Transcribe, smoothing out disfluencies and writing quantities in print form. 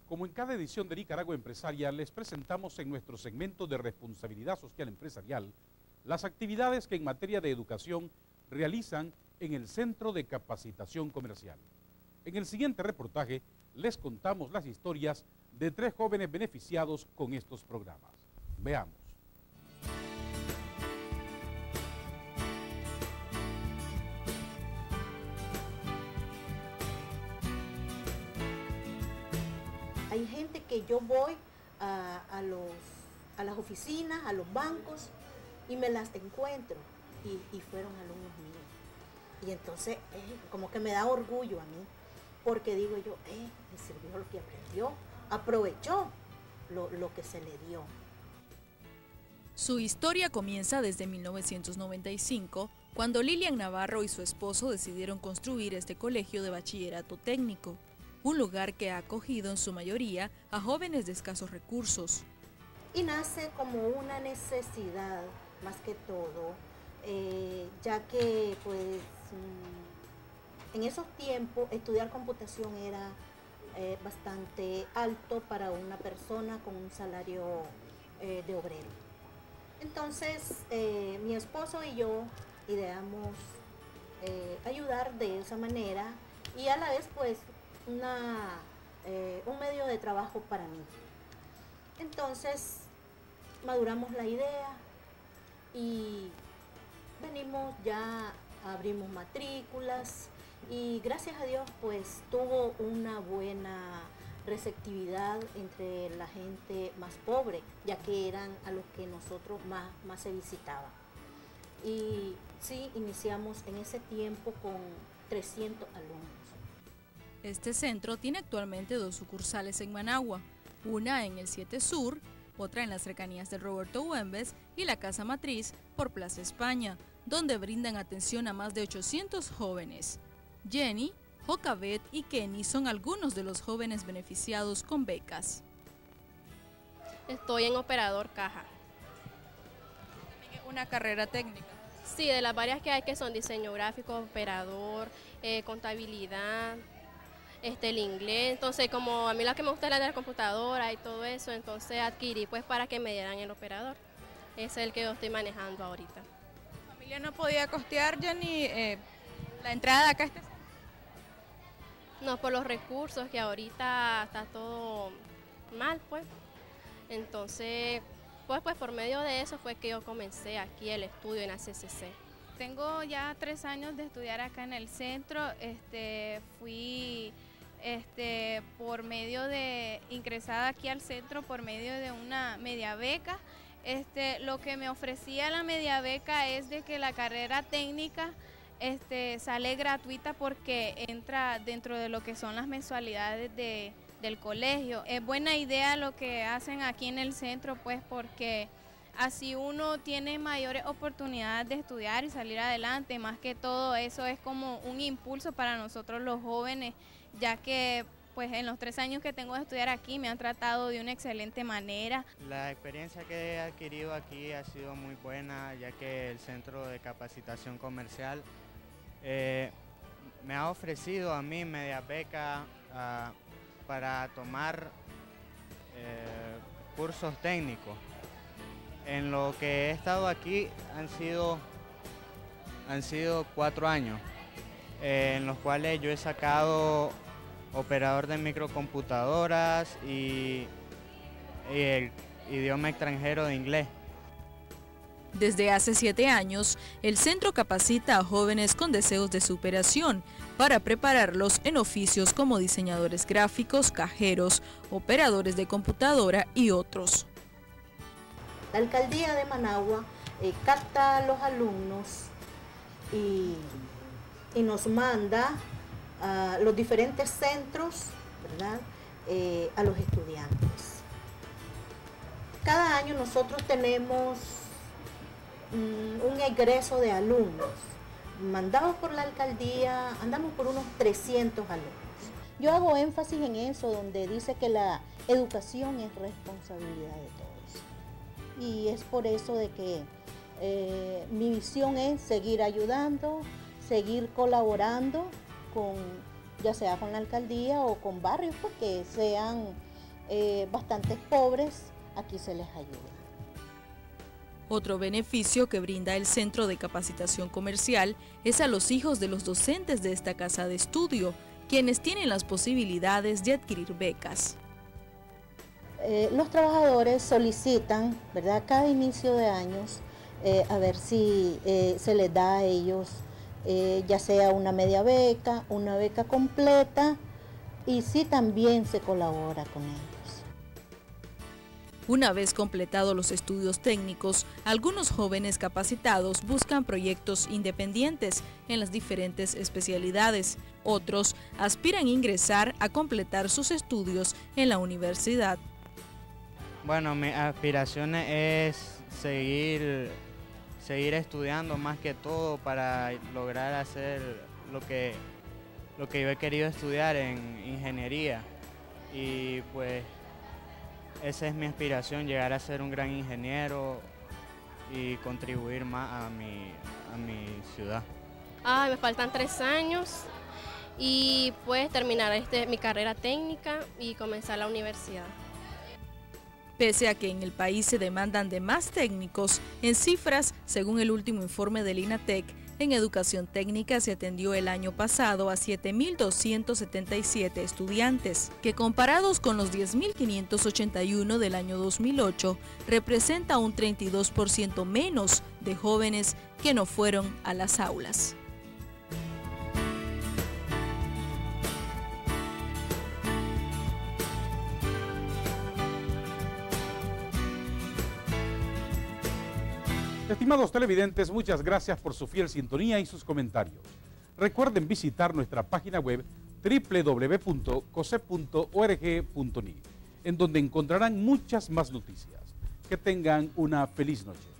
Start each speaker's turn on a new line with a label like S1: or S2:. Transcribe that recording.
S1: Como en cada edición de Nicaragua Empresarial, les presentamos en nuestro segmento de responsabilidad social empresarial las actividades que en materia de educación realizan en el Centro de Capacitación Comercial. En el siguiente reportaje les contamos las historias de 3 jóvenes beneficiados con estos programas. Veamos.
S2: Hay gente que yo voy a las oficinas, a los bancos y me las encuentro y fueron alumnos míos. Y entonces como que me da orgullo a mí, porque digo yo, le sirvió lo que aprendió, aprovechó lo que se le dio.
S3: Su historia comienza desde 1995, cuando Lilian Navarro y su esposo decidieron construir este colegio de bachillerato técnico, un lugar que ha acogido en su mayoría a jóvenes de escasos recursos.
S2: Y nace como una necesidad, más que todo, ya que pues en esos tiempos estudiar computación era bastante alto para una persona con un salario de obrero. Entonces mi esposo y yo ideamos ayudar de esa manera y a la vez pues un medio de trabajo para mí. Entonces maduramos la idea y abrimos matrículas y gracias a Dios pues tuvo una buena receptividad entre la gente más pobre, ya que eran a los que nosotros más se visitaba. Y sí, iniciamos en ese tiempo con 300 alumnos.
S3: Este centro tiene actualmente 2 sucursales en Managua, una en el 7 Sur, otra en las cercanías del Roberto Güemes y la Casa Matriz por Plaza España, donde brindan atención a más de 800 jóvenes. Jenny, Jocabet y Kenny son algunos de los jóvenes beneficiados con becas.
S4: Estoy en operador caja.
S3: ¿Una carrera técnica?
S4: Sí, de las varias que hay, que son diseño gráfico, operador, contabilidad, el inglés. Entonces, como a mí la que me gusta es la de la computadora y todo eso, entonces adquirí pues para que me dieran el operador. Ese es el que yo estoy manejando ahorita.
S3: ¿Tu familia no podía costear, Jenny, la entrada acá a este centro?
S4: No, por los recursos, que ahorita está todo mal, pues. Entonces, pues por medio de eso fue que yo comencé aquí el estudio en la CCC.
S5: Tengo ya 3 años de estudiar acá en el centro. Fui por medio de ingresada aquí al centro por medio de una media beca. Lo que me ofrecía la media beca es de que la carrera técnica sale gratuita porque entra dentro de lo que son las mensualidades del colegio. Es buena idea lo que hacen aquí en el centro, pues porque así uno tiene mayores oportunidades de estudiar y salir adelante. Más que todo eso es como un impulso para nosotros los jóvenes, ya que pues en los 3 años que tengo de estudiar aquí me han tratado de una excelente manera.
S6: La experiencia que he adquirido aquí ha sido muy buena, ya que el Centro de Capacitación Comercial me ha ofrecido a mí media beca para tomar cursos técnicos. En lo que he estado aquí han sido 4 años, en los cuales yo he sacado operador de microcomputadoras y el idioma extranjero de inglés.
S3: Desde hace 7 años, el centro capacita a jóvenes con deseos de superación para prepararlos en oficios como diseñadores gráficos, cajeros, operadores de computadora y otros.
S2: La alcaldía de Managua capta a los alumnos y nos manda a los diferentes centros, ¿verdad? A los estudiantes. Cada año nosotros tenemos un egreso de alumnos mandados por la alcaldía, andamos por unos 300 alumnos. Yo hago énfasis en eso, donde dice que la educación es responsabilidad de todos. Y es por eso de que mi visión es seguir ayudando, seguir colaborando con, ya sea con la alcaldía o con barrios, pues, que sean bastantes pobres, aquí se les ayuda.
S3: Otro beneficio que brinda el Centro de Capacitación Comercial es a los hijos de los docentes de esta casa de estudio, quienes tienen las posibilidades de adquirir becas.
S2: Los trabajadores solicitan, ¿verdad?, cada inicio de años, a ver si se les da a ellos ya sea una media beca, una beca completa, y si también se colabora con ellos.
S3: Una vez completados los estudios técnicos, algunos jóvenes capacitados buscan proyectos independientes en las diferentes especialidades. Otros aspiran a ingresar a completar sus estudios en la universidad.
S6: Bueno, mi aspiración es seguir estudiando más que todo para lograr hacer lo que yo he querido estudiar en ingeniería. Y pues esa es mi aspiración, llegar a ser un gran ingeniero y contribuir más a mi ciudad.
S4: Me faltan 3 años y pues terminar mi carrera técnica y comenzar la universidad.
S3: Pese a que en el país se demandan de más técnicos, en cifras, según el último informe del INATEC, en educación técnica se atendió el año pasado a 7.277 estudiantes, que comparados con los 10.581 del año 2008, representa un 32% menos de jóvenes que no fueron a las aulas.
S1: Estimados televidentes, muchas gracias por su fiel sintonía y sus comentarios. Recuerden visitar nuestra página web www.cosep.org.ni, en donde encontrarán muchas más noticias. Que tengan una feliz noche.